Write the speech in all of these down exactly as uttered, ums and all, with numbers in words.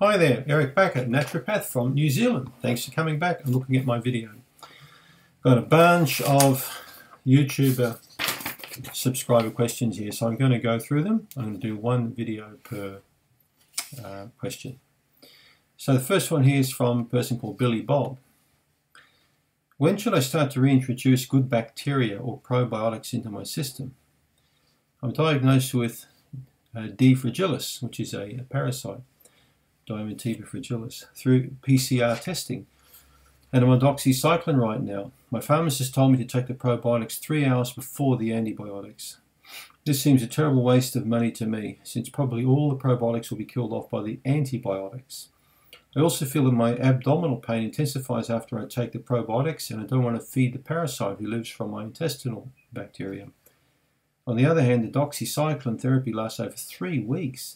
Hi there, Eric Backer, naturopath from New Zealand. Thanks for coming back and looking at my video. Got a bunch of YouTuber subscriber questions here, so I'm going to go through them. I'm going to do one video per uh, question. So the first one here is from a person called Billy Bob. When should I start to reintroduce good bacteria or probiotics into my system? I'm diagnosed with uh, D. fragilis, which is a, a parasite. Dientamoeba fragilis, through P C R testing. And I'm on doxycycline right now. My pharmacist told me to take the probiotics three hours before the antibiotics. This seems a terrible waste of money to me, since probably all the probiotics will be killed off by the antibiotics. I also feel that my abdominal pain intensifies after I take the probiotics, and I don't want to feed the parasite who lives from my intestinal bacteria. On the other hand, the doxycycline therapy lasts over three weeks.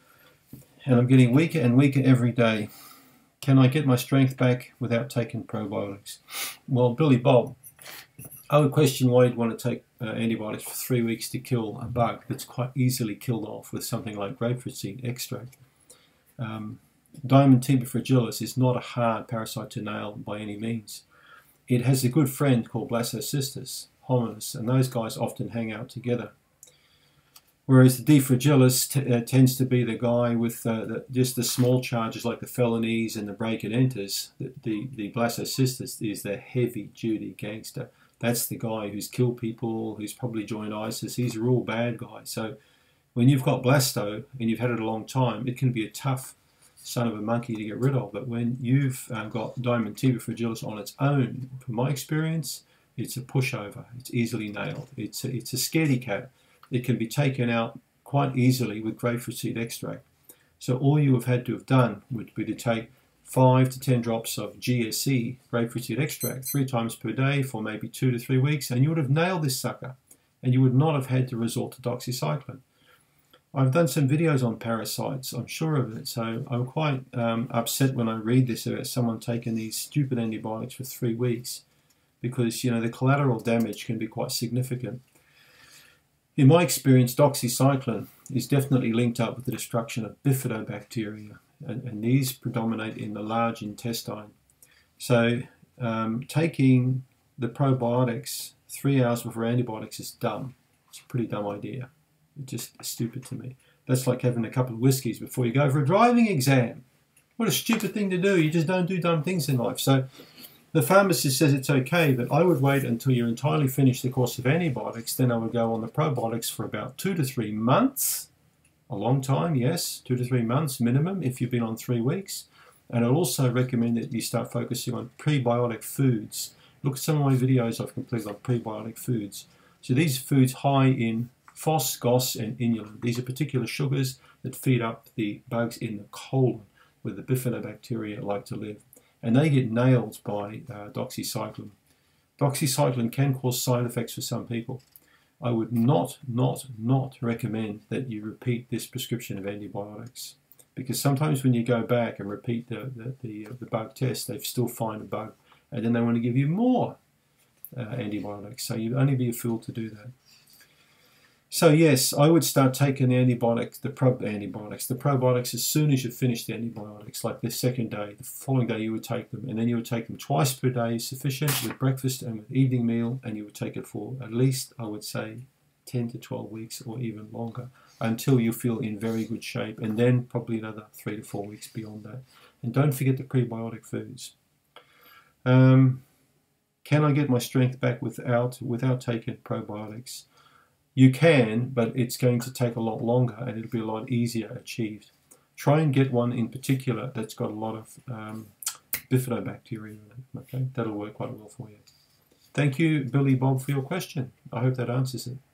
And I'm getting weaker and weaker every day. Can I get my strength back without taking probiotics? Well, Billy Bob, I would question why you'd want to take uh, antibiotics for three weeks to kill a bug that's quite easily killed off with something like grapefruit seed extract. Um, Dientamoeba fragilis is not a hard parasite to nail by any means. It has a good friend called Blastocystis, hominis, and those guys often hang out together. Whereas the D. fragilis t uh, tends to be the guy with uh, the, just the small charges like the felonies and the break and enters. The, the, the Blastocystis is the heavy-duty gangster. That's the guy who's killed people, who's probably joined ISIS. He's a real bad guy. So when you've got blasto and you've had it a long time, it can be a tough son of a monkey to get rid of. But when you've uh, got Dientamoeba fragilis on its own, from my experience, it's a pushover. It's easily nailed. It's a, it's a scaredy cat. It can be taken out quite easily with grapefruit seed extract. So all you have had to have done would be to take five to ten drops of G S E, grapefruit seed extract, three times per day for maybe two to three weeks, and you would have nailed this sucker, and you would not have had to resort to doxycycline. I've done some videos on parasites, I'm sure of it, so I'm quite um, upset when I read this about someone taking these stupid antibiotics for three weeks, because you know the collateral damage can be quite significant. In my experience, doxycycline is definitely linked up with the destruction of bifidobacteria, and, and these predominate in the large intestine. So um, taking the probiotics three hours before antibiotics is dumb. It's a pretty dumb idea. It's just stupid to me. That's like having a couple of whiskies before you go for a driving exam. What a stupid thing to do. You just don't do dumb things in life. So the pharmacist says it's okay, but I would wait until you're entirely finished the course of antibiotics. Then I would go on the probiotics for about two to three months. A long time, yes, two to three months minimum if you've been on three weeks. And I'd also recommend that you start focusing on prebiotic foods. Look at some of my videos I've completed on prebiotic foods. So these foods high in phos, gos, and inulin. These are particular sugars that feed up the bugs in the colon, where the bifidobacteria like to live. And they get nailed by uh, doxycycline. Doxycycline can cause side effects for some people. I would not, not, not recommend that you repeat this prescription of antibiotics, because sometimes when you go back and repeat the, the, the, uh, the bug test, they still find a bug, and then they want to give you more uh, antibiotics. So you'd only be a fool to do that. So yes, I would start taking the antibiotics, the prob antibiotics, the probiotics as soon as you finish the antibiotics, like the second day. The following day you would take them, and then you would take them twice per day, sufficient with breakfast and with evening meal, and you would take it for at least, I would say, ten to twelve weeks or even longer, until you feel in very good shape, and then probably another three to four weeks beyond that. And don't forget the prebiotic foods. Um, can I get my strength back without, without taking probiotics? You can, but it's going to take a lot longer and it'll be a lot easier achieved. Try and get one in particular that's got a lot of um, bifidobacteria in it. Okay, that'll work quite well for you. Thank you, Billy Bob, for your question. I hope that answers it.